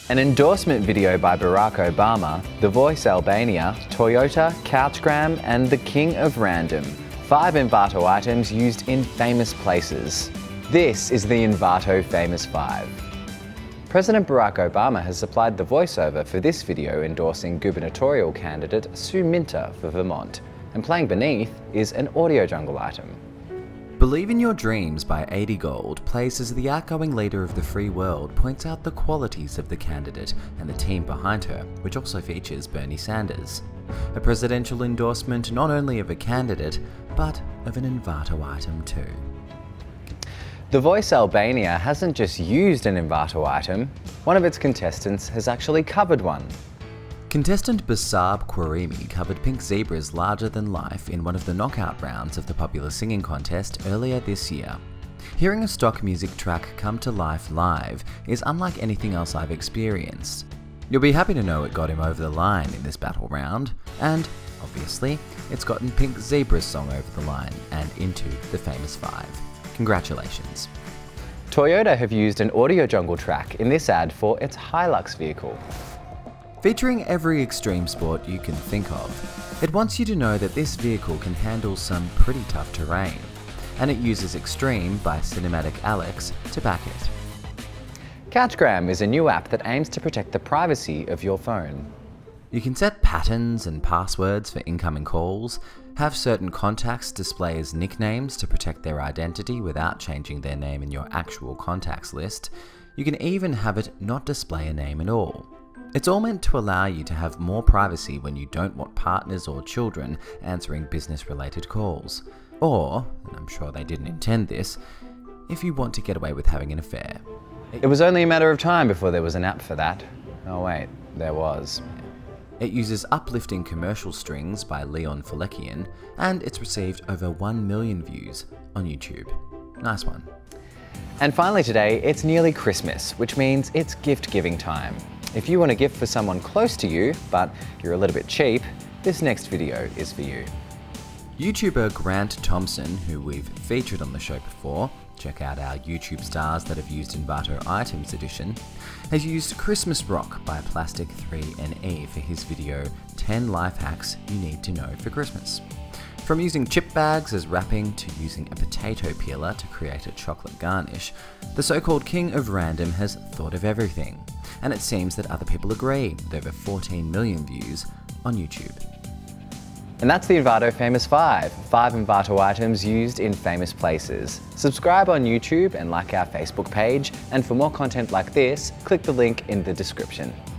An endorsement video by Barack Obama, The Voice Albania, Toyota, Couchgram and the King of Random. 5 Envato items used in famous places. This is the Envato Famous 5. President Barack Obama has supplied the voiceover for this video endorsing gubernatorial candidate Sue Minter for Vermont. And playing beneath is an Audio Jungle item. Believe in Your Dreams by 80 Gold plays as the outgoing leader of the free world points out the qualities of the candidate and the team behind her, which also features Bernie Sanders. A presidential endorsement not only of a candidate, but of an Envato item too. The Voice Albania hasn't just used an Envato item, one of its contestants has actually covered one. Contestant Basab Quarimi covered Pink Zebra's Larger Than Life in one of the knockout rounds of the popular singing contest earlier this year. Hearing a stock music track come to life live is unlike anything else I've experienced. You'll be happy to know it got him over the line in this battle round, and obviously, it's gotten Pink Zebra's song over the line and into the Famous 5. Congratulations. Toyota have used an Audio Jungle track in this ad for its Hilux vehicle. Featuring every extreme sport you can think of, it wants you to know that this vehicle can handle some pretty tough terrain, and it uses Extreme by Cinematic Alex to back it. Couchgram is a new app that aims to protect the privacy of your phone. You can set patterns and passwords for incoming calls, have certain contacts display as nicknames to protect their identity without changing their name in your actual contacts list. You can even have it not display a name at all. It's all meant to allow you to have more privacy when you don't want partners or children answering business-related calls. Or, and I'm sure they didn't intend this, if you want to get away with having an affair. It was only a matter of time before there was an app for that. Oh wait, there was. It uses uplifting commercial strings by Leon Falekian, and it's received over 1 million views on YouTube. Nice one. And finally today, it's nearly Christmas, which means it's gift-giving time. If you want a gift for someone close to you, but you're a little bit cheap, this next video is for you. YouTuber Grant Thompson, who we've featured on the show before, check out our YouTube stars that have used Envato Items edition, has used Christmas Rock by Plastic 3NE for his video 10 Life Hacks You Need to Know for Christmas. From using chip bags as wrapping to using a potato peeler to create a chocolate garnish, the so-called King of Random has thought of everything. And it seems that other people agree, with over 14 million views on YouTube. And that's the Envato Famous 5. 5 Envato items used in famous places. Subscribe on YouTube and like our Facebook page. And for more content like this, click the link in the description.